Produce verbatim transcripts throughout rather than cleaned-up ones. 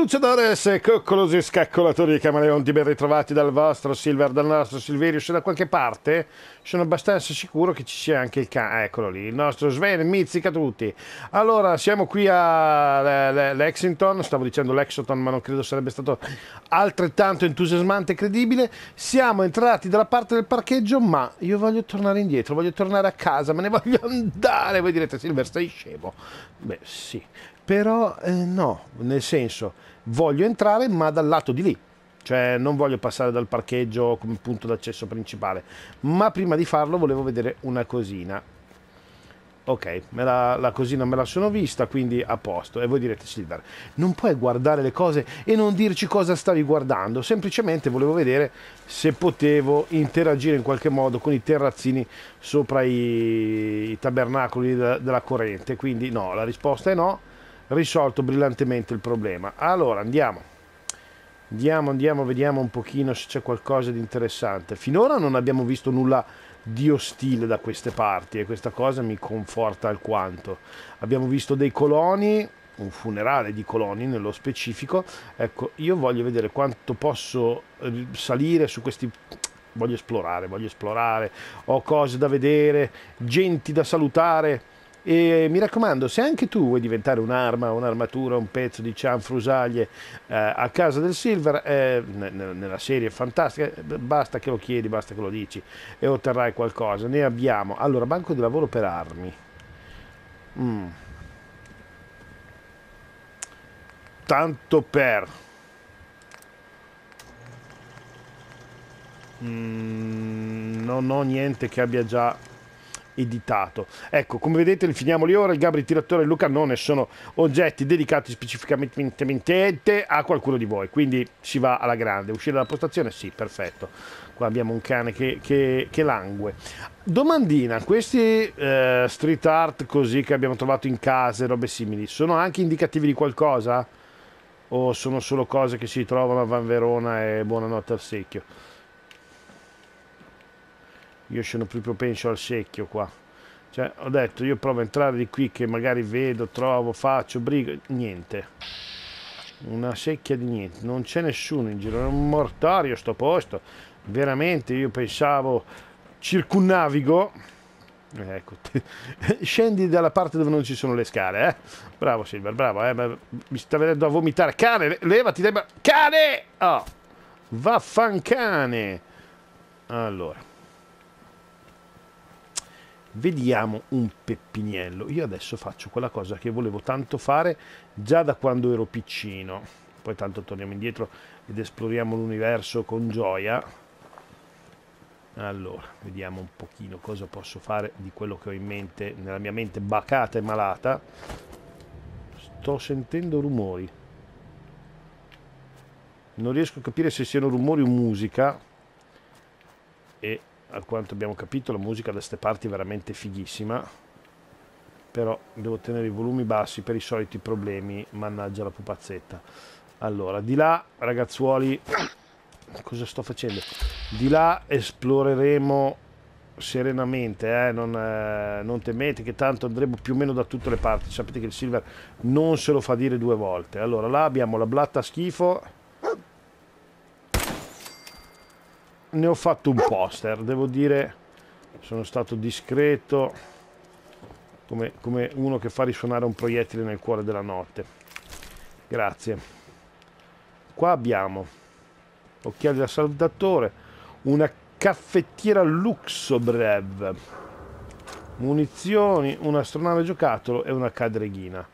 Luciadores, coccolosi e scaccolatori camaleonti, ben ritrovati dal vostro Silver, dal nostro Silverius. Da qualche parte sono abbastanza sicuro che ci sia anche il cane, eccolo lì, il nostro Sven, mizzica tutti. Allora, siamo qui a Lexington, stavo dicendo Lexington, ma non credo sarebbe stato altrettanto entusiasmante e credibile. Siamo entrati dalla parte del parcheggio, ma io voglio tornare indietro, voglio tornare a casa, me ne voglio andare. Voi direte, Silver, sei scemo? Beh, sì. Però eh, no, nel senso, voglio entrare ma dal lato di lì, cioè non voglio passare dal parcheggio come punto d'accesso principale, ma prima di farlo volevo vedere una cosina. Ok, me la, la cosina me la sono vista, quindi a posto. E voi direte, Silver, non puoi guardare le cose e non dirci cosa stavi guardando, semplicemente volevo vedere se potevo interagire in qualche modo con i terrazzini sopra i, i tabernacoli de, della corrente, quindi no, la risposta è no. Risolto brillantemente il problema. Allora andiamo andiamo andiamo vediamo un pochino se c'è qualcosa di interessante. Finora non abbiamo visto nulla di ostile da queste parti e questa cosa mi conforta alquanto. Abbiamo visto dei coloni, un funerale di coloni nello specifico. Ecco, io voglio vedere quanto posso salire su questi. Voglio esplorare, voglio esplorare, ho cose da vedere, genti da salutare. E mi raccomando, se anche tu vuoi diventare un'arma, un'armatura, un pezzo di cianfrusaglie eh, a casa del Silver, eh, nella serie fantastica, basta che lo chiedi, basta che lo dici e otterrai qualcosa. Ne abbiamo. Allora, banco di lavoro per armi. Mm. Tanto per... Mm, non ho niente che abbia già editato. Ecco, come vedete, finiamo lì ora. Il Gabri, il tiratore e il Lucannone sono oggetti dedicati specificamente a qualcuno di voi, quindi si va alla grande. Uscire dalla postazione? Sì, perfetto. Qua abbiamo un cane che, che, che langue. Domandina, questi eh, street art così che abbiamo trovato in case, robe simili, sono anche indicativi di qualcosa? O sono solo cose che si trovano a Van Verona e buonanotte al secchio? Io sono più propenso al secchio qua, cioè ho detto io provo a entrare di qui che magari vedo, trovo, faccio, brigo, niente, una secchia di niente, non c'è nessuno in giro, è un mortario sto posto, veramente. Io pensavo circunnavigo, ecco, scendi dalla parte dove non ci sono le scale, eh? Bravo Silver, bravo, eh? Ma mi sta venendo a vomitare, cane, levati, dai, cane, oh, vaffancane. Allora, vediamo un peppiniello. Io adesso faccio quella cosa che volevo tanto fare già da quando ero piccino. Poi tanto torniamo indietro ed esploriamo l'universo con gioia. Allora, vediamo un pochino cosa posso fare di quello che ho in mente, nella mia mente bacata e malata. Sto sentendo rumori. Non riesco a capire se siano rumori o musica. E a quanto abbiamo capito la musica da queste parti è veramente fighissima, però devo tenere i volumi bassi per i soliti problemi, mannaggia la pupazzetta. Allora, di là, ragazzuoli, cosa sto facendo? Di là esploreremo serenamente, eh? non, eh, non temete che tanto andremo più o meno da tutte le parti. Sapete che il Silver non se lo fa dire due volte. Allora, là abbiamo la blatta schifo. Ne ho fatto un poster, devo dire, sono stato discreto come, come uno che fa risuonare un proiettile nel cuore della notte. Grazie. Qua abbiamo occhiali da saldatore, una caffettiera Luxobrev, munizioni, un astronave giocattolo e una cadreghina.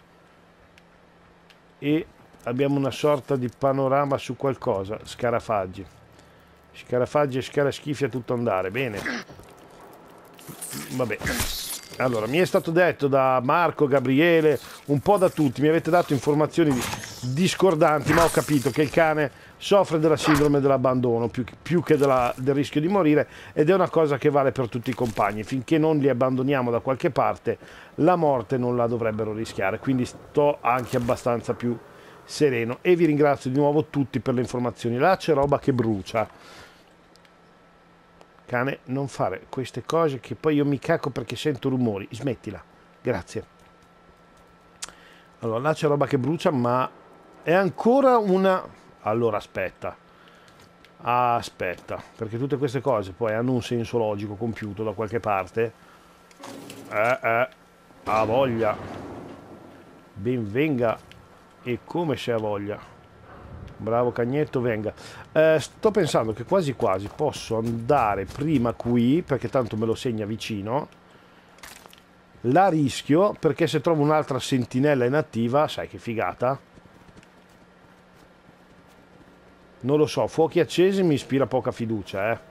E abbiamo una sorta di panorama su qualcosa, scarafaggi. Scarafaggi e scaraschiffi a tutto andare, bene. Vabbè. Allora, mi è stato detto da Marco, Gabriele, un po' da tutti, mi avete dato informazioni discordanti, ma ho capito che il cane soffre della sindrome dell'abbandono più, più che della, del rischio di morire, ed è una cosa che vale per tutti i compagni. Finché non li abbandoniamo da qualche parte, la morte non la dovrebbero rischiare, quindi sto anche abbastanza più sereno e vi ringrazio di nuovo tutti per le informazioni. Là c'è roba che brucia. Cane, non fare queste cose che poi io mi cacco perché sento rumori. Smettila, grazie. Allora, là c'è roba che brucia, ma È ancora una... Allora aspetta. Aspetta, perché tutte queste cose poi hanno un senso logico compiuto da qualche parte. Eh, eh, ha voglia. Ben venga. E come se ha voglia. Bravo Cagnetto, venga. Eh, sto pensando che quasi quasi posso andare prima qui, perché tanto me lo segna vicino. La rischio, perché se trovo un'altra sentinella inattiva, sai che figata. Non lo so, fuochi accesi mi ispira poca fiducia, eh.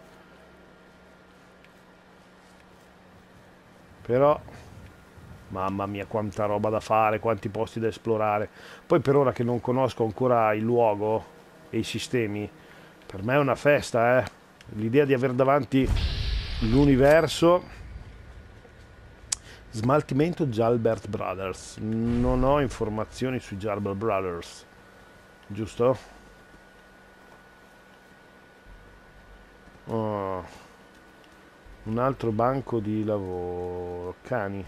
Però, mamma mia, quanta roba da fare, quanti posti da esplorare. Poi per ora che non conosco ancora il luogo e i sistemi, per me è una festa, eh. L'idea di aver davanti l'universo. Smaltimento Jalbert Brothers. Non ho informazioni sui Jalbert Brothers, giusto? Oh. Un altro banco di lavoro. Cani.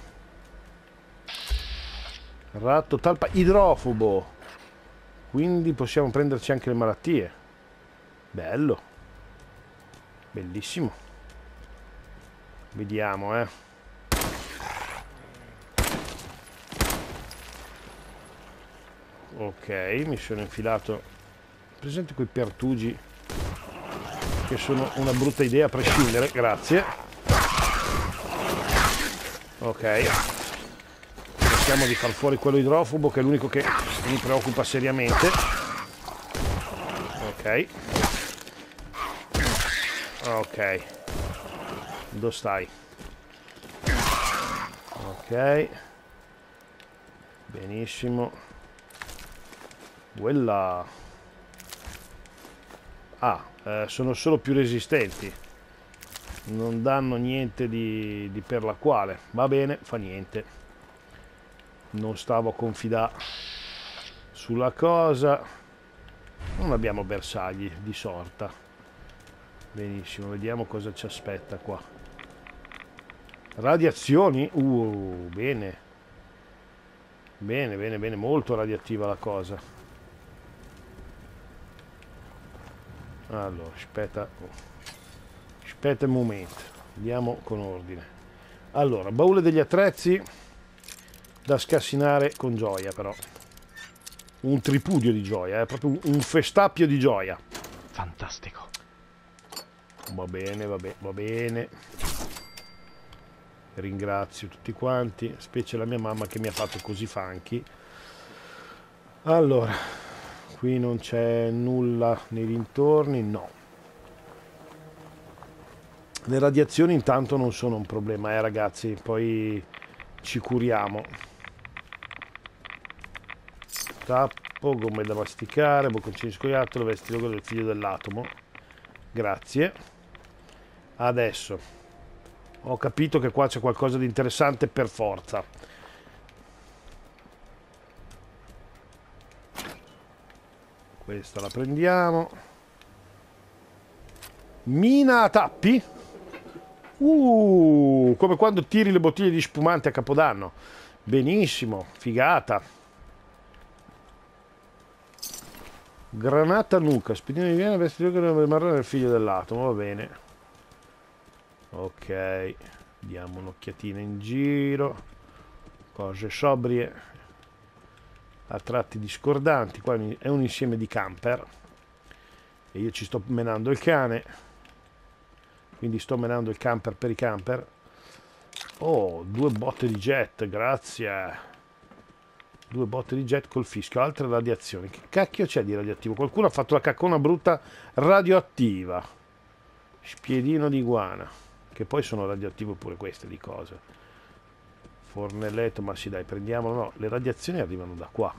Ratto talpa idrofobo. Quindi possiamo prenderci anche le malattie. Bello. Bellissimo. Vediamo, eh. Ok, mi sono infilato. Presente quei pertugi che sono una brutta idea a prescindere, grazie. Ok. Cerchiamo di far fuori quello idrofobo che è l'unico che mi preoccupa seriamente. Ok. Ok. Dove stai? Ok. Benissimo. Quella. Ah, eh, sono solo più resistenti. Non danno niente di, di per la quale. Va bene, fa niente. Non stavo a confidare sulla cosa. Non abbiamo bersagli di sorta. Benissimo, vediamo cosa ci aspetta qua. Radiazioni? Uh, bene. Bene, bene, bene, molto radioattiva la cosa. Allora, aspetta, aspetta un momento, andiamo con ordine. Allora, baule degli attrezzi da scassinare con gioia, però. Un tripudio di gioia, è eh? proprio un festappio di gioia. Fantastico. Va bene, va bene, va bene. Ringrazio tutti quanti, specie la mia mamma che mi ha fatto così funky. Allora... Qui non c'è nulla nei dintorni, no. Le radiazioni intanto non sono un problema, eh ragazzi, poi ci curiamo. Tappo, gomme da masticare, bocconcini scoiattolo, vesti logo del figlio dell'atomo. Grazie. Adesso ho capito che qua c'è qualcosa di interessante per forza. Questa la prendiamo. Mina a tappi? Uh, come quando tiri le bottiglie di spumante a Capodanno. Benissimo, figata. Granata nuca, spedino di Viena, vestito del marrone del figlio dell'atomo, va bene. Ok, diamo un'occhiatina in giro. Cose sobrie. A tratti discordanti, qua è un insieme di camper e io ci sto menando il cane, quindi sto menando il camper per i camper. Oh, due botte di jet, grazie. Due botte di jet col fischio, altre radiazioni. Che cacchio c'è di radioattivo? Qualcuno ha fatto la caccona brutta radioattiva. Spiedino di iguana, che poi sono radioattive pure queste di cose. Fornelletto, ma sì dai, prendiamolo, no, le radiazioni arrivano da qua.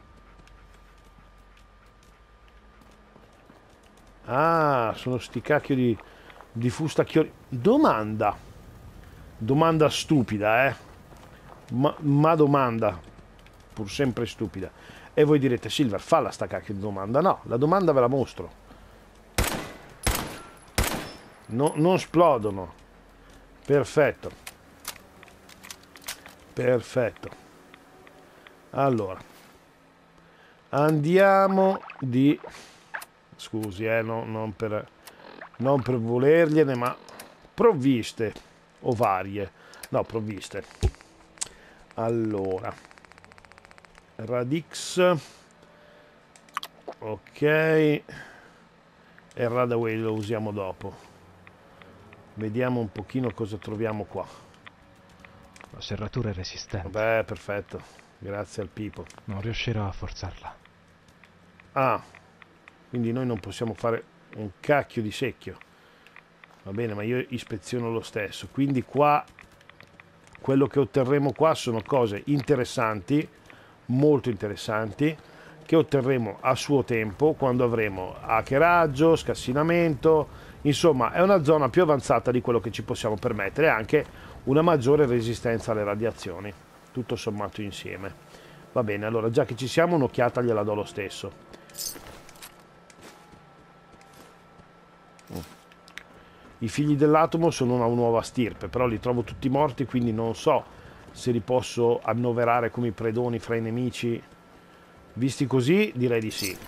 Ah, sono sti cacchio di, di fustacchioni. Domanda. Domanda stupida, eh. Ma, ma domanda. Pur sempre stupida. E voi direte, Silver, falla sta cacchio di domanda. No, la domanda ve la mostro. No, non esplodono. Perfetto. Perfetto. Allora, Andiamo di... Scusi, eh, no, non per, non per volergliene, ma provviste o varie. No, provviste. Allora, Radix, ok, e il Radaway lo usiamo dopo. Vediamo un pochino cosa troviamo qua. La serratura è resistente. Vabbè, perfetto, grazie al Pipo. Non riuscirò a forzarla. Ah, quindi noi non possiamo fare un cacchio di secchio. Va bene, ma io ispeziono lo stesso. Quindi qua, quello che otterremo qua sono cose interessanti, molto interessanti, che otterremo a suo tempo quando avremo hackeraggio, scassinamento. Insomma, è una zona più avanzata di quello che ci possiamo permettere, e anche una maggiore resistenza alle radiazioni, tutto sommato insieme. Va bene, allora già che ci siamo, un'occhiata gliela do lo stesso. I figli dell'atomo sono una nuova stirpe, però li trovo tutti morti, quindi non so se li posso annoverare come i predoni fra i nemici. Visti così, direi di sì.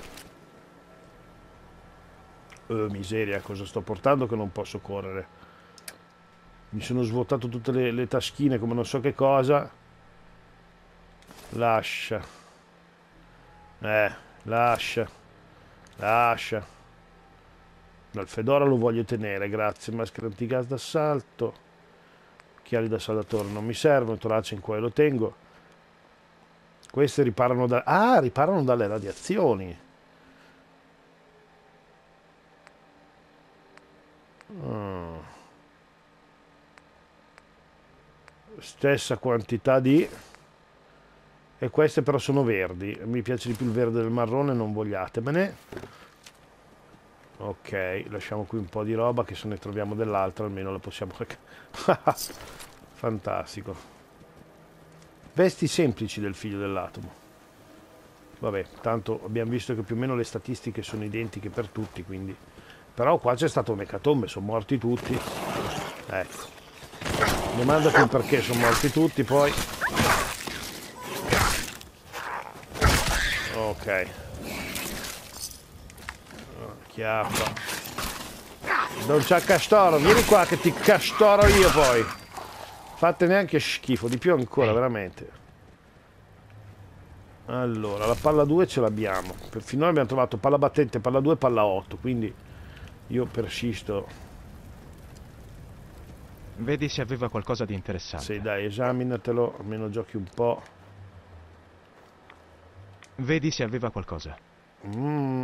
Oh, miseria, cosa sto portando che non posso correre? Mi sono svuotato tutte le, le taschine come non so che cosa. Lascia. Eh, lascia. Lascia. No, il fedora lo voglio tenere, grazie. Maschera antigas d'assalto. Occhiali da saldatore non mi servono. Torace in cuore lo tengo. Queste riparano da... Ah, riparano dalle radiazioni. Oh. Stessa quantità di... E queste però sono verdi. Mi piace di più il verde del marrone, non vogliatemene. Ok, lasciamo qui un po' di roba, che se ne troviamo dell'altra almeno la possiamo... Fantastico. Vesti semplici del figlio dell'atomo. Vabbè, tanto abbiamo visto che più o meno le statistiche sono identiche per tutti, quindi... Però qua c'è stato un'ecatombe, sono morti tutti. Ecco. Domandati perché sono morti tutti, poi... Ok. Chiappa. Don c'ha castoro, vieni qua che ti castoro io poi. Fate neanche schifo, di più ancora, veramente. Allora, la palla due ce l'abbiamo. Finora abbiamo trovato palla battente, palla due, palla otto, quindi io persisto. Vedi se aveva qualcosa di interessante. Sì, dai, esaminatelo, almeno giochi un po'. Vedi se aveva qualcosa. Mm.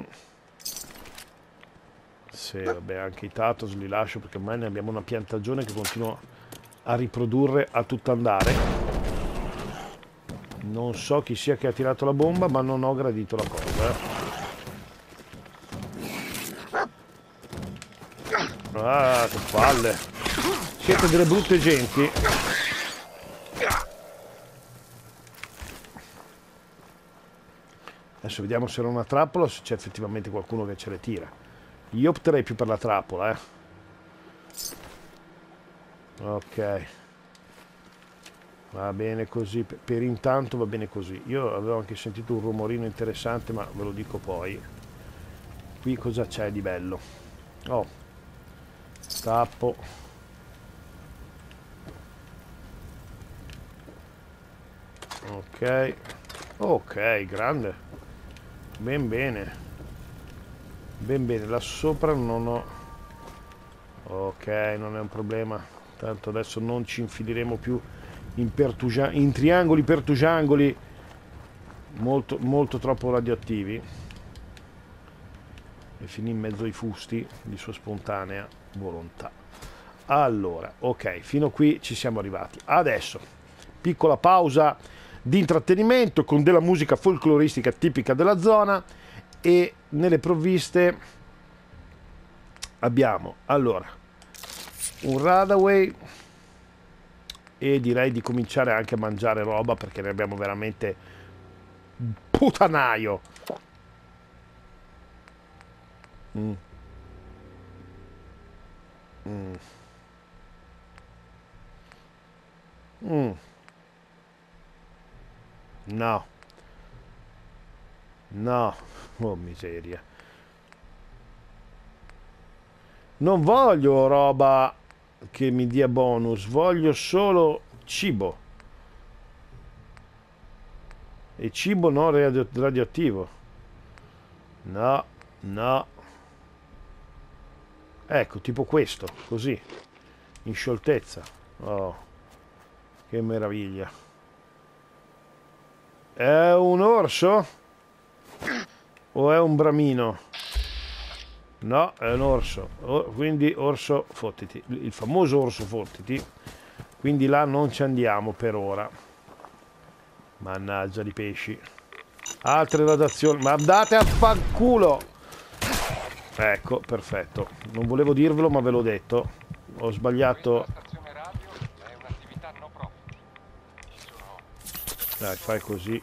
Sì, vabbè, anche i Tatos li lascio perché ormai ne abbiamo una piantagione che continua a riprodurre a tutto andare. Non so chi sia che ha tirato la bomba, ma non ho gradito la cosa. Eh. Ah, che palle. Siete delle brutte genti. Adesso vediamo se era una trappola o se c'è effettivamente qualcuno che ce le tira. Io opterei più per la trappola, eh. Ok. Va bene così, per intanto va bene così. Io avevo anche sentito un rumorino interessante, ma ve lo dico poi. Qui cosa c'è di bello? Oh. Tappo. Ok. Ok, grande. Ben bene. Ben bene, là sopra non ho... Ok, non è un problema. Tanto adesso non ci infileremo più in, in triangoli pertugiangoli molto, molto troppo radioattivi. E finì in mezzo ai fusti di sua spontanea volontà. Allora, ok, fino a qui ci siamo arrivati. Adesso, piccola pausa di intrattenimento con della musica folcloristica tipica della zona. E nelle provviste abbiamo allora un Radaway, e direi di cominciare anche a mangiare roba perché ne abbiamo veramente putanaio. Mm. Mm. Mm. No. No, oh miseria. Non voglio roba che mi dia bonus, voglio solo cibo. E cibo non radio radioattivo. No, no. Ecco, tipo questo, così, in scioltezza. Oh, che meraviglia. È un orso? O è un bramino? No, è un orso. Oh, quindi orso fottiti. Il famoso orso fottiti. Quindi là non ci andiamo per ora. Mannaggia di pesci. Altre radiazioni. Ma andate a fanculo! Ecco, perfetto. Non volevo dirvelo, ma ve l'ho detto. Ho sbagliato. Dai, fai così.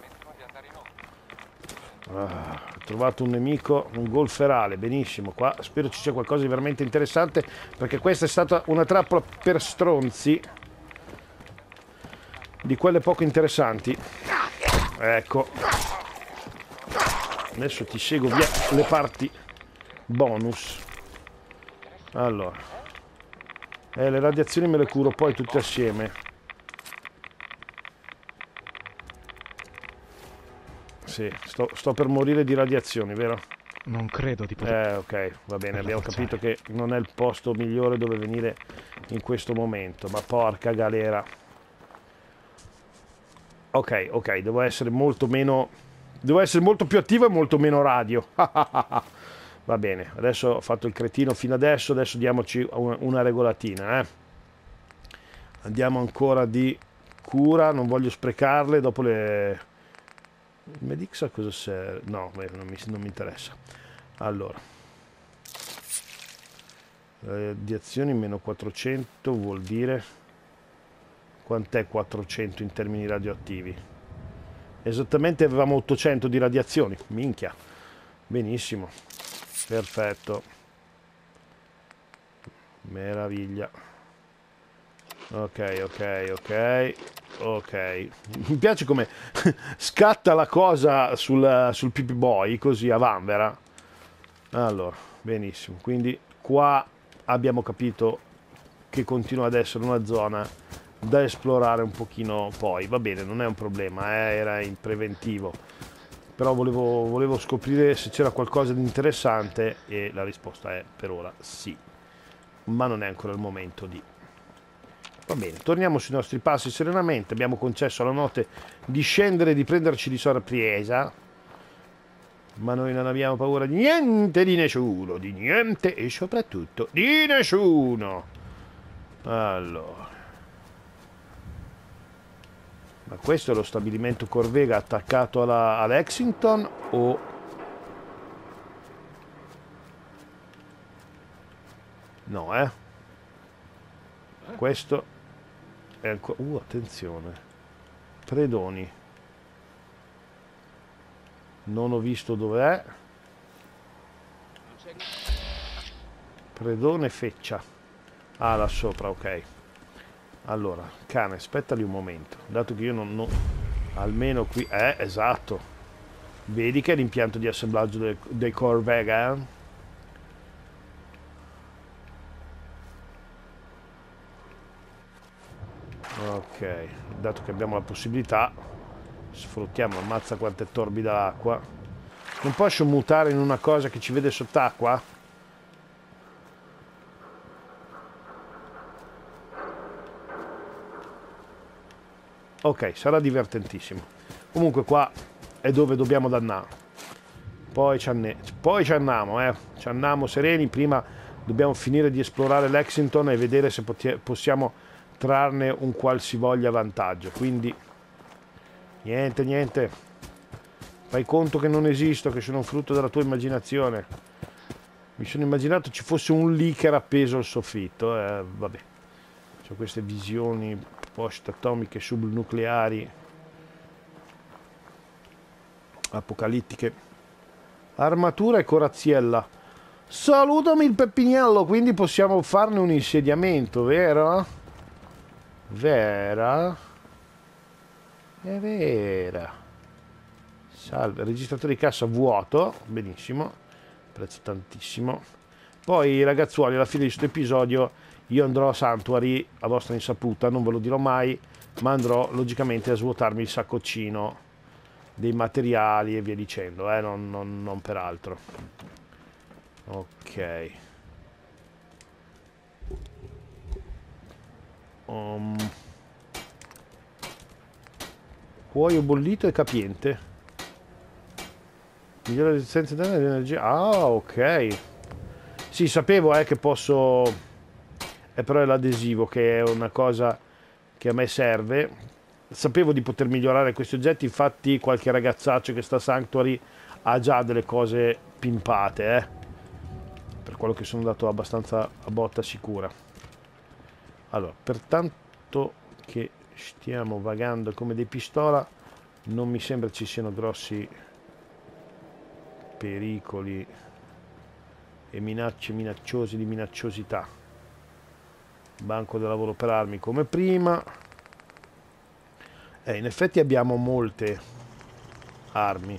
Ah, ho trovato un nemico, un golferale, benissimo. Qua spero ci sia qualcosa di veramente interessante, perché questa è stata una trappola per stronzi, di quelle poco interessanti. Ecco, adesso ti seguo via le parti bonus. Allora, eh, le radiazioni me le curo poi tutte assieme. Sì, sto, sto per morire di radiazioni, vero? Non credo di poter... Eh, ok, va bene, abbiamo capito che non è il posto migliore dove venire in questo momento, ma porca galera. Ok, ok, devo essere molto meno... Devo essere molto più attivo e molto meno radio. Va bene, adesso ho fatto il cretino fino adesso, adesso diamoci una, una regolatina, eh. Andiamo ancora di cura, non voglio sprecarle dopo le... Il Medix a cosa serve? No, non mi, non mi interessa. Allora, radiazioni meno quattrocento vuol dire quant'è quattrocento in termini radioattivi? Esattamente avevamo ottocento di radiazioni. Minchia. Benissimo. Perfetto. Meraviglia. Ok, ok, ok. Ok. Mi piace come scatta la cosa sul, sul P P Boy, così a vanvera. Allora, benissimo. Quindi qua abbiamo capito che continua ad essere una zona da esplorare un pochino poi. Va bene, non è un problema, eh, era in preventivo. Però volevo, volevo scoprire se c'era qualcosa di interessante e la risposta è per ora sì. Ma non è ancora il momento di... Va bene, torniamo sui nostri passi serenamente. Abbiamo concesso alla notte di scendere e di prenderci di sorpresa. Ma noi non abbiamo paura di niente, di nessuno, di niente e soprattutto di nessuno. Allora. Ma questo è lo stabilimento Corvega attaccato alla, a Lexington o... No, eh? Questo è ancora... Uh, attenzione. Predoni. Non ho visto dov'è. Predone Feccia. Ah, là sopra, ok. Allora, cane, aspettali un momento. Dato che io non... non almeno qui... Eh, esatto. Vedi che è l'impianto di assemblaggio dei, dei Corvega, eh? Ok, dato che abbiamo la possibilità, sfruttiamo, ammazza quanto è torbida l'acqua. Non posso mutare in una cosa che ci vede sott'acqua? Ok, sarà divertentissimo. Comunque qua è dove dobbiamo dannare. Poi ci, anne poi ci andiamo, eh. Ci andiamo sereni. Prima dobbiamo finire di esplorare Lexington e vedere se possiamo trarne un qualsivoglia vantaggio. Quindi niente, niente. Fai conto che non esisto, che sono un frutto della tua immaginazione. Mi sono immaginato ci fosse un leaker appeso al soffitto. Eh, vabbè. C'ho queste visioni post-atomiche subnucleari apocalittiche. Armatura e corazziella. Salutami il Peppiniello, quindi possiamo farne un insediamento, vero? Vera? È vera. Salve, registratore di cassa vuoto, benissimo, prezzo tantissimo. Poi ragazzuoli, alla fine di questo episodio io andrò a Sanctuary a vostra insaputa, non ve lo dirò mai, ma andrò logicamente a svuotarmi il sacconcino dei materiali e via dicendo, eh, non, non, non per altro. Ok. Um. Cuoio bollito e capiente. Migliore resistenza di energia. Ah, ok. Sì, sapevo eh, che posso... Eh, però è l'adesivo che è una cosa che a me serve. Sapevo di poter migliorare questi oggetti, infatti qualche ragazzaccio che sta a Sanctuary ha già delle cose pimpate, eh. Per quello che sono andato abbastanza a botta sicura. Allora, pertanto che stiamo vagando come dei pistola, non mi sembra ci siano grossi pericoli e minacce minacciose di minacciosità. Banco del lavoro per armi come prima. Eh, in effetti abbiamo molte armi.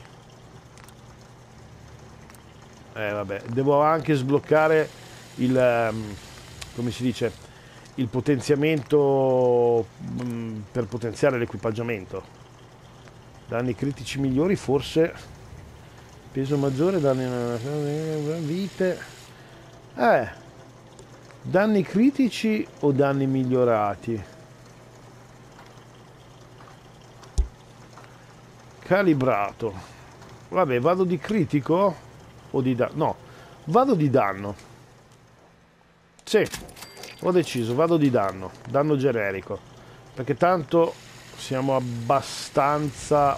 Eh vabbè, devo anche sbloccare il um, come si dice, il potenziamento um, per potenziare l'equipaggiamento. Danni critici migliori, forse. Peso maggiore, danni vite. Eh. Danni critici o danni migliorati? Calibrato. Vabbè, vado di critico o di danno? No, vado di danno. Sì, ho deciso, vado di danno. Danno generico. Perché tanto siamo abbastanza...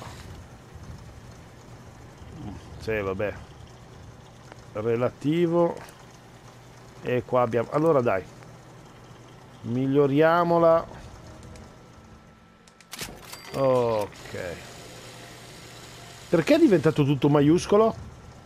Sì, vabbè. Relativo. E qua abbiamo... Allora dai. Miglioriamola. Ok. Perché è diventato tutto maiuscolo?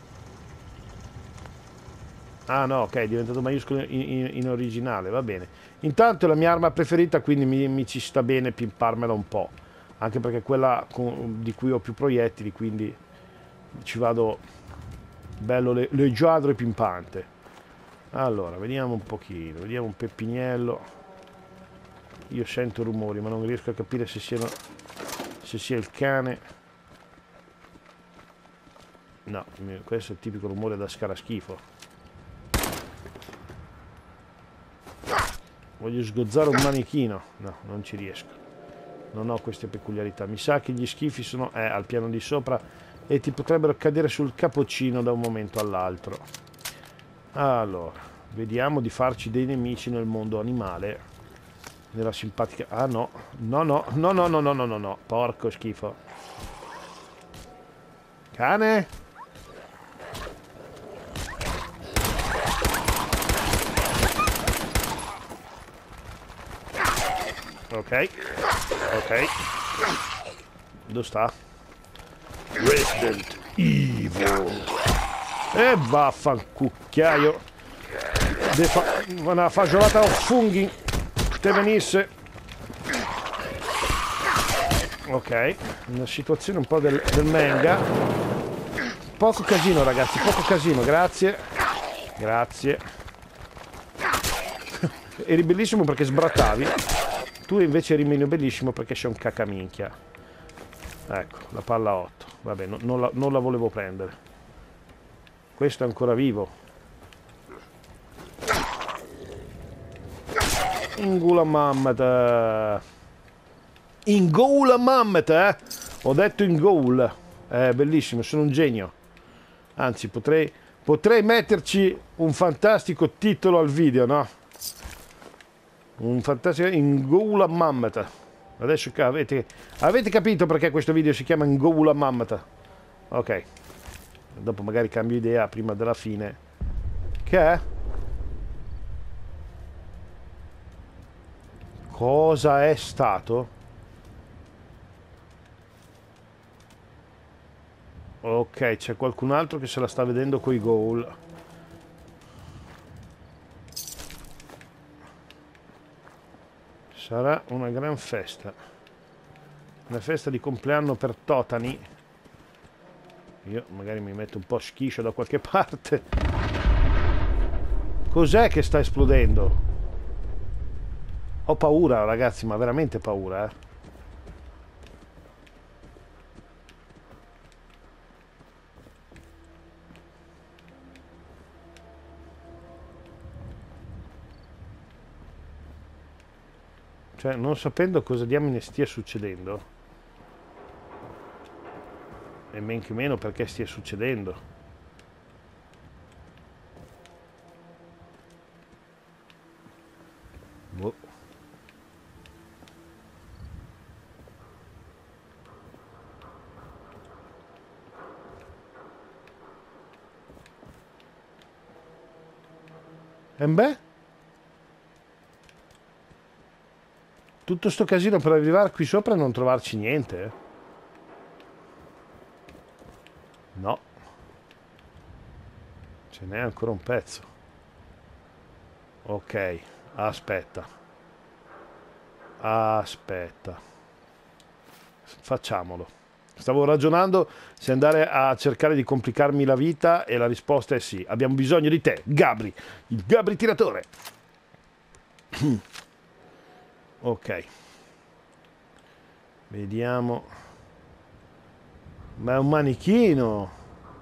Ah no, ok, è diventato maiuscolo in, in, in originale, va bene. Intanto è la mia arma preferita, quindi mi, mi ci sta bene pimparmela un po'. Anche perché è quella con, di cui ho più proiettili, quindi ci vado bello le, leggiadro e pimpante. Allora, vediamo un pochino, vediamo un peppignello. Io sento rumori, ma non riesco a capire se siano, se sia il cane. No, questo è il tipico rumore da scaraschifo. Voglio sgozzare un manichino. No, non ci riesco. Non ho queste peculiarità. Mi sa che gli schifi sono eh, al piano di sopra e ti potrebbero cadere sul capocino da un momento all'altro. Allora, vediamo di farci dei nemici nel mondo animale. Nella simpatica... Ah no, no, no, no, no, no, no, no, no, no. Porco schifo. Cane? Ok, ok. Dove sta? Resident Evil. E vaffancucchiaio. Fa una fagiolata o funghi. Te venisse. Ok, una situazione un po' del, del manga. Poco casino ragazzi, poco casino, grazie. Grazie. Eri bellissimo perché sbrattavi. Tu invece eri meno bellissimo perché sei un cacaminchia. Ecco, la palla otto. Vabbè, no, non, la, non la volevo prendere. Questo è ancora vivo. Ingula mammat. Ingula mammat, eh? Ho detto in goal. È bellissimo, sono un genio. Anzi, potrei, potrei metterci un fantastico titolo al video, no? Un fantastico Ingula Mammat. Adesso avete, avete capito perché questo video si chiama Ingula Mammat. Ok. Dopo magari cambio idea prima della fine. Che è? Cosa è stato? Ok, c'è qualcun altro che se la sta vedendo coi goal. Sarà una gran festa. Una festa di compleanno per Totani. Io magari mi metto un po' schiscio da qualche parte. Cos'è che sta esplodendo? Ho paura, ragazzi, ma veramente paura, eh. Cioè, non sapendo cosa diamine stia succedendo. E men che meno perché stia succedendo. Boh. E beh? Tutto sto casino per arrivare qui sopra e non trovarci niente, eh? No. Ce n'è ancora un pezzo. Ok, aspetta. Aspetta. Facciamolo. Stavo ragionando se andare a cercare di complicarmi la vita e la risposta è sì. Abbiamo bisogno di te, Gabri. Il Gabri tiratore. Ok. Vediamo. Ma è un manichino.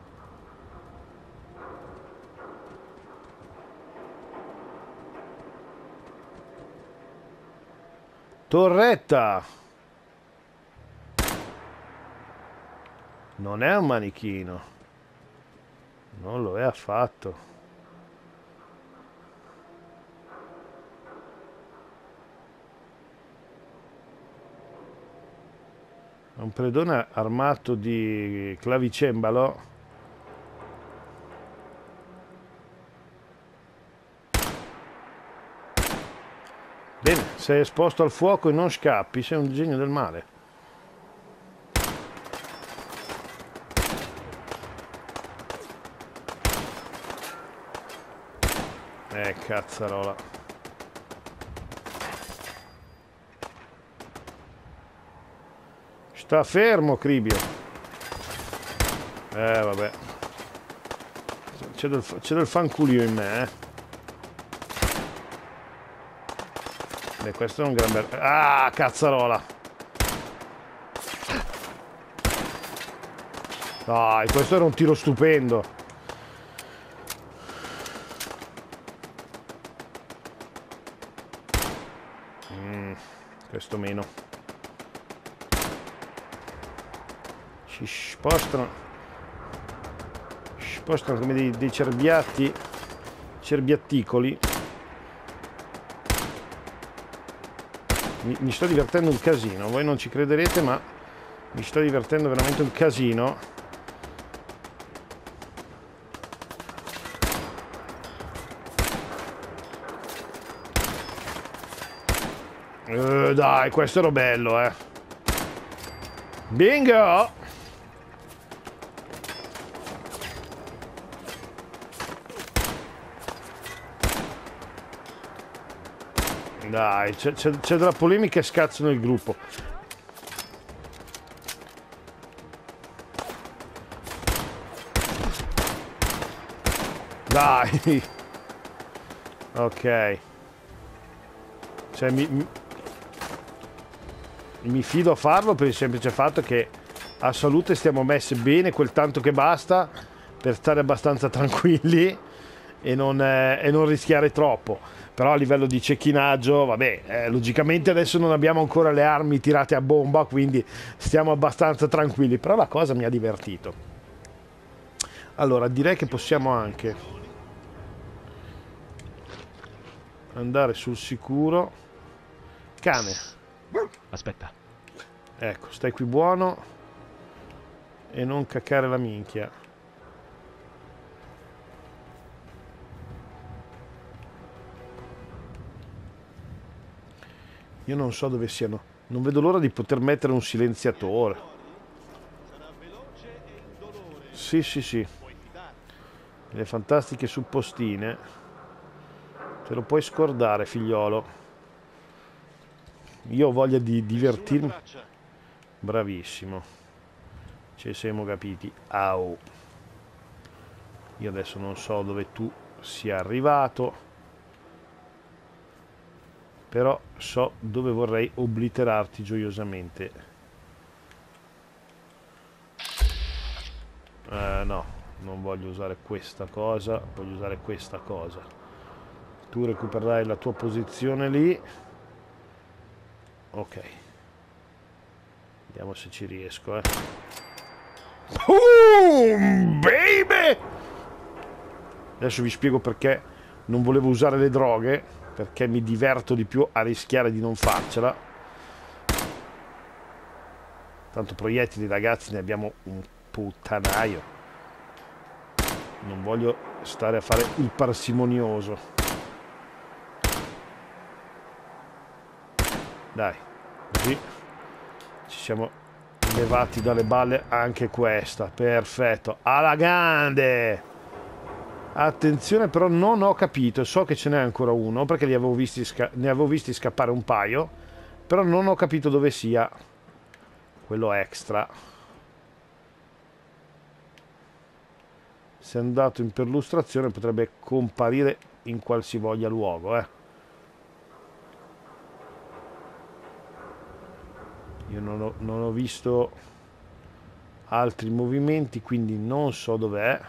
Torretta. Non è un manichino. Non lo è affatto. È un predone armato di clavicembalo. Bene, sei esposto al fuoco e non scappi, sei un genio del male. Eh, cazzarola. Sta fermo, Cribio. Eh, vabbè. C'è del, c'è del fanculio in me, eh. Beh, questo è un gran bel... Ah, cazzarola. Dai, questo era un tiro stupendo. Mm, questo meno. Si spostano. Si spostano come dei, dei cerbiatti. Cerbiatticoli. Mi, mi sto divertendo un casino. Voi non ci crederete, ma mi sto divertendo veramente un casino. Uh, dai, questo era bello, eh. Bingo! Dai, c'è della polemica e scazzano il gruppo. Dai! Ok. Cioè, mi, mi, mi fido a farlo per il semplice fatto che a salute stiamo messe bene, quel tanto che basta per stare abbastanza tranquilli e non, eh, e non rischiare troppo. Però a livello di cecchinaggio, vabbè, eh, logicamente adesso non abbiamo ancora le armi tirate a bomba, quindi stiamo abbastanza tranquilli. Però la cosa mi ha divertito. Allora, direi che possiamo anche andare sul sicuro. Cane. Aspetta. Ecco, stai qui buono e non caccare la minchia. Io non so dove siano. Non vedo l'ora di poter mettere un silenziatore. Sì, sì, sì. Le fantastiche suppostine. Te lo puoi scordare, figliolo. Io ho voglia di divertirmi. Bravissimo. ci siamo capiti. Au. Io adesso non so dove tu sia arrivato, però so dove vorrei obliterarti gioiosamente. Eh, no, non voglio usare questa cosa, voglio usare questa cosa. Tu recupererai la tua posizione lì. Ok. Vediamo se ci riesco, eh. Boom, baby! Adesso vi spiego perché non volevo usare le droghe, perché mi diverto di più a rischiare di non farcela. Tanto proiettili, ragazzi, ne abbiamo un puttanaio. Non voglio stare a fare il parsimonioso. Dai, così ci siamo levati dalle balle anche questa. Perfetto, alla grande! Attenzione, però non ho capito, so che ce n'è ancora uno perché li avevo visti ne avevo visti scappare un paio, però non ho capito dove sia quello extra. Se andato in perlustrazione potrebbe comparire in qualsivoglia luogo, eh. Io non ho, non ho visto altri movimenti, quindi non so dov'è.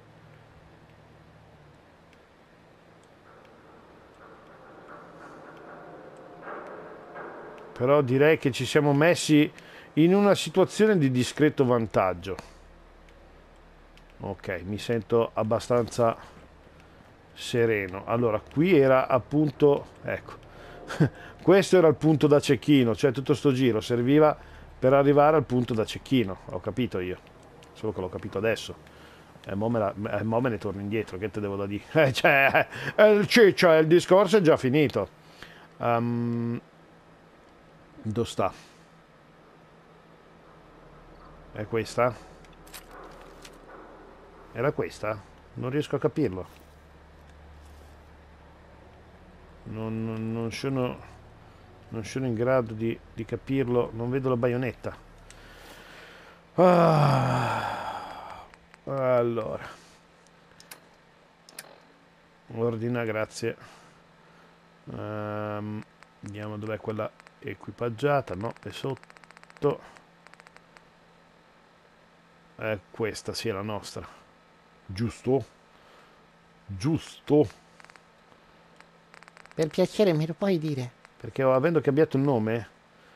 Però direi che ci siamo messi in una situazione di discreto vantaggio. Ok, mi sento abbastanza sereno. Allora, qui era appunto, ecco, questo era il punto da cecchino, cioè tutto sto giro serviva per arrivare al punto da cecchino, ho capito io, solo che l'ho capito adesso. E mo me, la, e mo me ne torno indietro, che te devo da dire? Eh, cioè, il ciccio, il discorso è già finito. Um, dove sta? È questa? Era questa? Non riesco a capirlo. Non, non, non sono non sono in grado di, di capirlo. Non vedo la baionetta. Ah, allora, ordina, grazie. Um, vediamo dov'è quella equipaggiata. No, è sotto. È questa, sì, è la nostra. Giusto? Giusto? Per piacere, me lo puoi dire? Perché avendo cambiato il nome,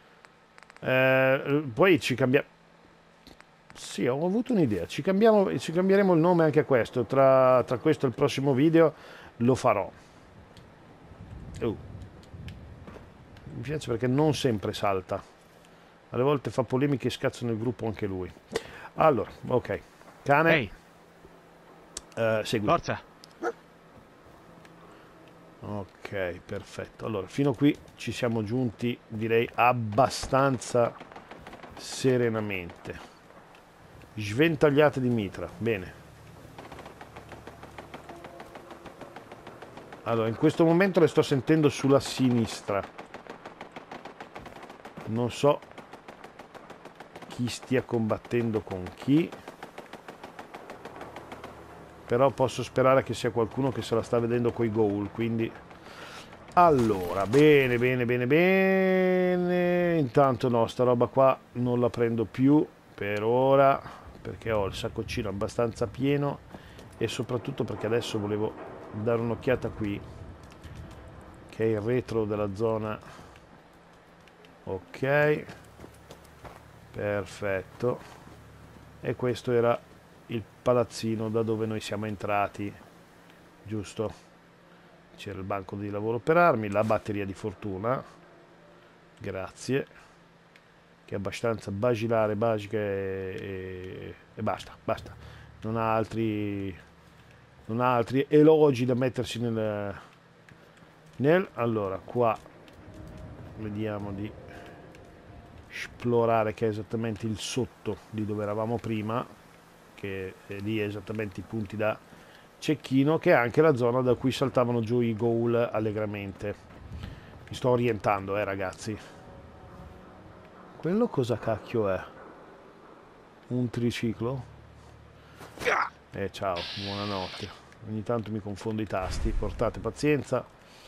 eh, poi ci cambia. Sì, ho avuto un'idea. Ci cambiamo, ci cambieremo il nome anche a questo. Tra, tra questo e il prossimo video lo farò. Uh. Mi piace perché non sempre salta. Alle volte fa polemiche e scazza nel gruppo anche lui. Allora, ok. Cane. Ehi, Eh, segui. forza! Ok, perfetto. Allora, fino a qui ci siamo giunti, direi, abbastanza serenamente. Sventagliate di mitra. Bene. Allora, in questo momento le sto sentendo sulla sinistra. Non so chi stia combattendo con chi, però posso sperare che sia qualcuno che se la sta vedendo coi ghoul, quindi allora, bene, bene, bene, bene. Intanto no, sta roba qua non la prendo più per ora, perché ho il sacconcino abbastanza pieno e soprattutto perché adesso volevo dare un'occhiata qui, che è il retro della zona. Ok, perfetto. E questo era il palazzino da dove noi siamo entrati, giusto? C'era il banco di lavoro per armi, la batteria di fortuna, grazie, che è abbastanza basilare, basica e, e, e basta, basta. Non ha altri, non ha altri elogi da mettersi nel, nel... Allora, qua vediamo di esplorare, che è esattamente il sotto di dove eravamo prima, che è lì esattamente i punti da cecchino, che è anche la zona da cui saltavano giù i ghoul allegramente. Mi sto orientando, eh ragazzi. Quello cosa cacchio è? un triciclo. E ciao, buonanotte. Ogni tanto mi confondo i tasti, portate pazienza.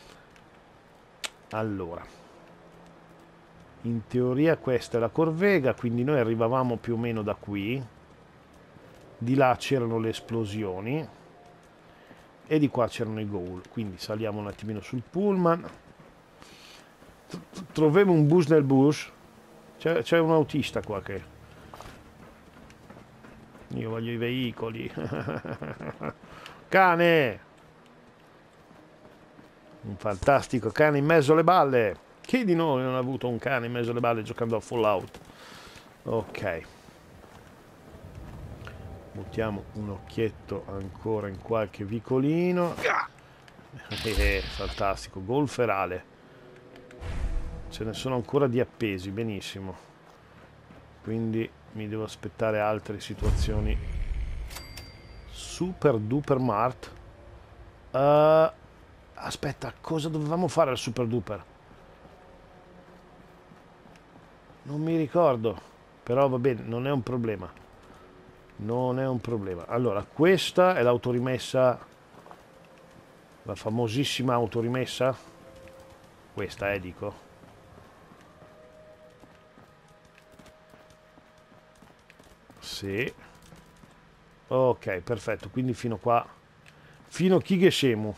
Allora, in teoria questa è la corvega, quindi noi arrivavamo più o meno da qui. Di là c'erano le esplosioni e di qua c'erano i ghoul, quindi saliamo un attimino sul pullman. Troviamo un bus nel bus. C'è un autista qua che... Io voglio i veicoli. Cane! Un fantastico cane in mezzo alle balle. Chi di noi non ha avuto un cane in mezzo alle balle giocando a Fallout? Ok. Buttiamo un occhietto ancora in qualche vicolino. Eh, fantastico, gol ferale. Ce ne sono ancora di appesi, benissimo. Quindi mi devo aspettare altre situazioni super duper mart. Uh, aspetta, cosa dovevamo fare al super duper? Non mi ricordo, però va bene, non è un problema. Non è un problema. Allora, questa è l'autorimessa, la famosissima autorimessa. Questa, eh, dico. Sì. Ok, perfetto, quindi fino qua, fino a Kigeshemu.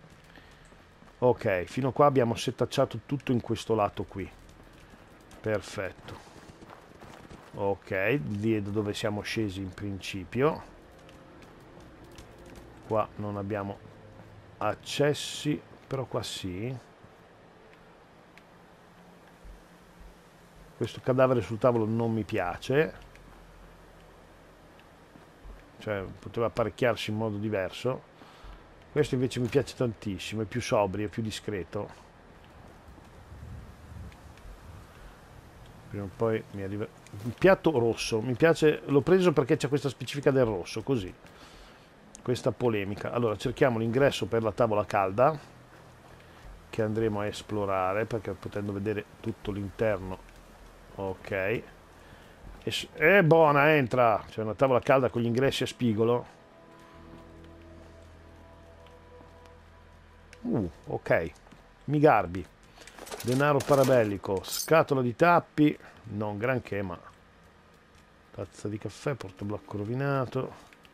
Ok, fino a qua abbiamo settacciato tutto in questo lato qui. Perfetto. Ok, lì è da dove siamo scesi in principio. Qua non abbiamo accessi, però qua sì. Questo cadavere sul tavolo non mi piace. Cioè, poteva apparecchiarsi in modo diverso. Questo invece mi piace tantissimo, è più sobrio, è più discreto. Prima o poi mi arriva un piatto rosso, mi piace, l'ho preso perché c'è questa specifica del rosso, così. Questa polemica. Allora, cerchiamo l'ingresso per la tavola calda, che andremo a esplorare, perché potendo vedere tutto l'interno. Ok. È buona, entra. C'è una tavola calda con gli ingressi a spigolo. Uh, ok. Mi garbi. Denaro parabellico. Scatola di tappi. Non granché, ma... Tazza di caffè, portablocco rovinato.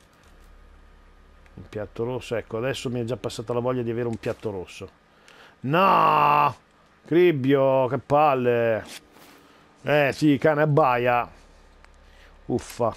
Un piatto rosso. Ecco, adesso mi è già passata la voglia di avere un piatto rosso. No! Cribbio, che palle. Eh sì, cane abbaia. Uffa.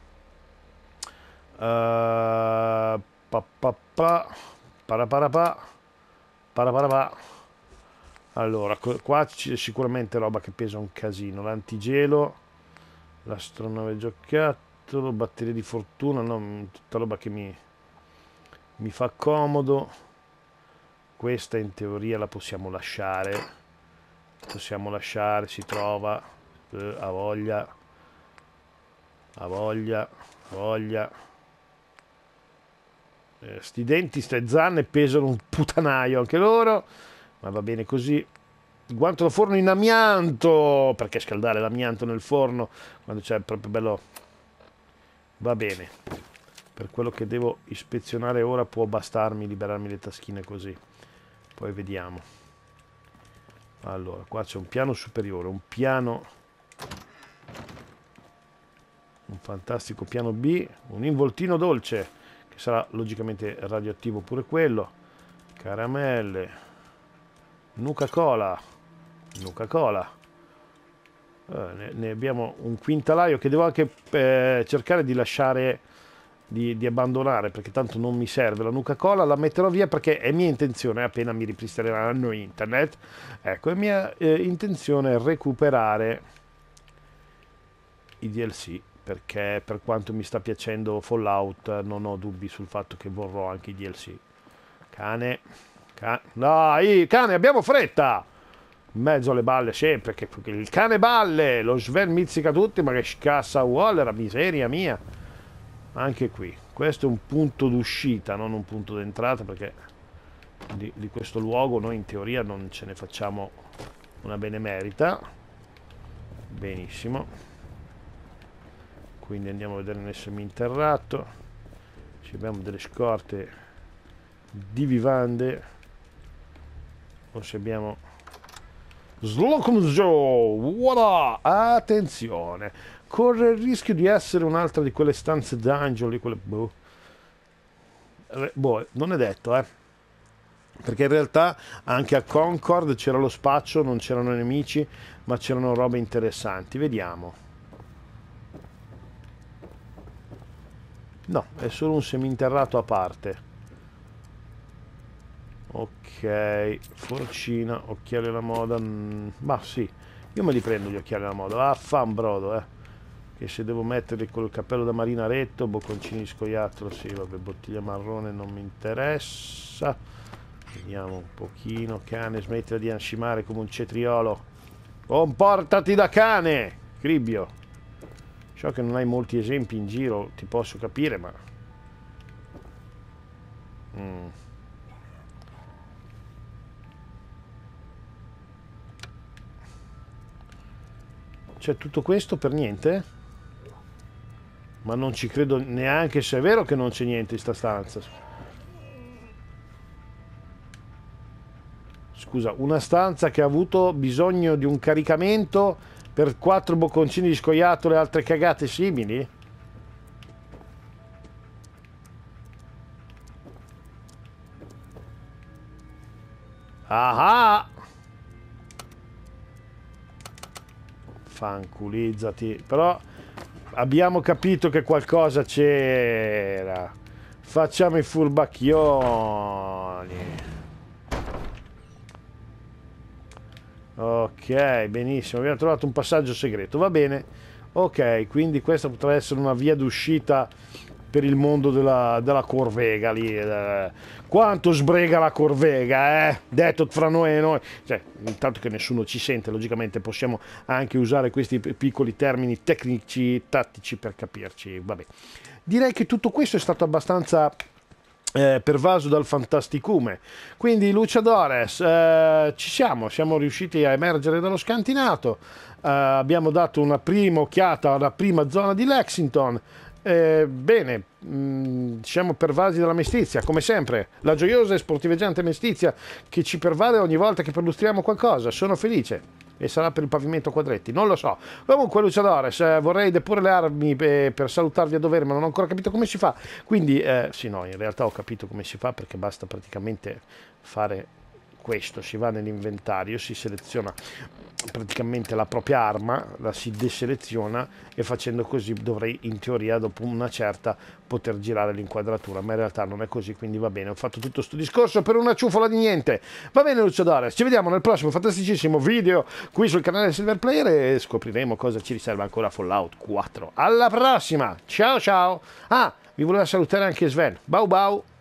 Uh, pa pa pa. Paraparapà. Paraparapà. Allora, qua c'è sicuramente roba che pesa un casino. L'antigelo, l'astronave giocattolo, batterie di fortuna, no, tutta roba che mi, mi fa comodo. Questa in teoria la possiamo lasciare. Possiamo lasciare, si trova. Eh, a voglia. A voglia. A voglia. Eh, sti denti, ste zanne pesano un putanaio anche loro. Ma va bene così. Il guanto da forno in amianto, perché scaldare l'amianto nel forno quando c'è proprio bello. Va bene, per quello che devo ispezionare ora può bastarmi liberarmi le taschine così, poi vediamo. Allora, qua c'è un piano superiore, un piano, un fantastico piano B, un involtino dolce che sarà logicamente radioattivo pure quello, caramelle, Nuca Cola, Nuca Cola. Eh, ne, ne abbiamo un quintalaio che devo anche eh, cercare di lasciare, di, di abbandonare, perché tanto non mi serve. La Nuca Cola la metterò via perché è mia intenzione, appena mi ripristineranno internet, ecco, è mia eh, intenzione recuperare i D L C, perché per quanto mi sta piacendo Fallout non ho dubbi sul fatto che vorrò anche i D L C. Cane... Dai, cane, abbiamo fretta! In mezzo alle balle sempre, che il cane balle, lo Sven mizzica tutti, ma che scassa Waller, miseria mia. Anche qui, questo è un punto d'uscita, non un punto d'entrata, perché di, di questo luogo noi in teoria non ce ne facciamo una benemerita. Benissimo. quindi andiamo a vedere nel seminterrato se abbiamo delle scorte di vivande o se abbiamo Slocumzo. Voilà, attenzione, corre il rischio di essere un'altra di quelle stanze d'angeli, quelle boh. boh non è detto, eh, perché in realtà anche a Concord c'era lo spaccio, non c'erano nemici ma c'erano robe interessanti. Vediamo. No, è solo un seminterrato a parte. Ok, forcina, occhiali alla moda. mm, ma sì, io me li prendo gli occhiali alla moda. Affambrodo, eh, che se devo metterli col cappello da marinaretto, bocconcini di scoiattolo, sì, vabbè, bottiglia marrone non mi interessa. Vediamo un pochino. Cane, smettila di anscimare come un cetriolo. Comportati da cane, Cribbio. So che non hai molti esempi in giro, ti posso capire, ma mm. C'è tutto questo per niente? Ma non ci credo neanche se è vero che non c'è niente in sta stanza. Scusa, una stanza che ha avuto bisogno di un caricamento per quattro bocconcini di scoiattolo e altre cagate simili? Ah! Fanculizzati. Però abbiamo capito che qualcosa c'era. Facciamo i furbacchioni. Ok, benissimo, abbiamo trovato un passaggio segreto, va bene. Ok, quindi questa potrà essere una via d'uscita per il mondo della, della Corvega lì. Eh. Quanto sbrega la Corvega, eh? Detto fra noi e noi. Cioè, intanto che nessuno ci sente, logicamente possiamo anche usare questi piccoli termini tecnici, tattici per capirci. Vabbè. Direi che tutto questo è stato abbastanza Eh, pervaso dal fantasticume. Quindi Luciadores, eh, ci siamo, siamo riusciti a emergere dallo scantinato, eh, abbiamo dato una prima occhiata alla prima zona di Lexington. Eh, bene, mh, siamo pervasi dalla mestizia, come sempre, la gioiosa e sportiveggiante mestizia che ci pervade ogni volta che perlustriamo qualcosa. Sono felice. E sarà per il pavimento a quadretti, non lo so. Comunque Luciadores, eh, vorrei deporre le armi per, per salutarvi a dovere, ma non ho ancora capito come si fa. Quindi, eh, sì, no, in realtà ho capito come si fa, perché basta praticamente fare questo. Si va nell'inventario, si seleziona praticamente la propria arma, la si deseleziona e facendo così dovrei in teoria dopo una certa poter girare l'inquadratura, ma in realtà non è così, quindi va bene, ho fatto tutto questo discorso per una ciufola di niente. Va bene Luciadores, ci vediamo nel prossimo fantasticissimo video qui sul canale Silver Player e scopriremo cosa ci riserva ancora Fallout quattro. Alla prossima, ciao ciao. Ah, vi voleva salutare anche Sven, bau bau.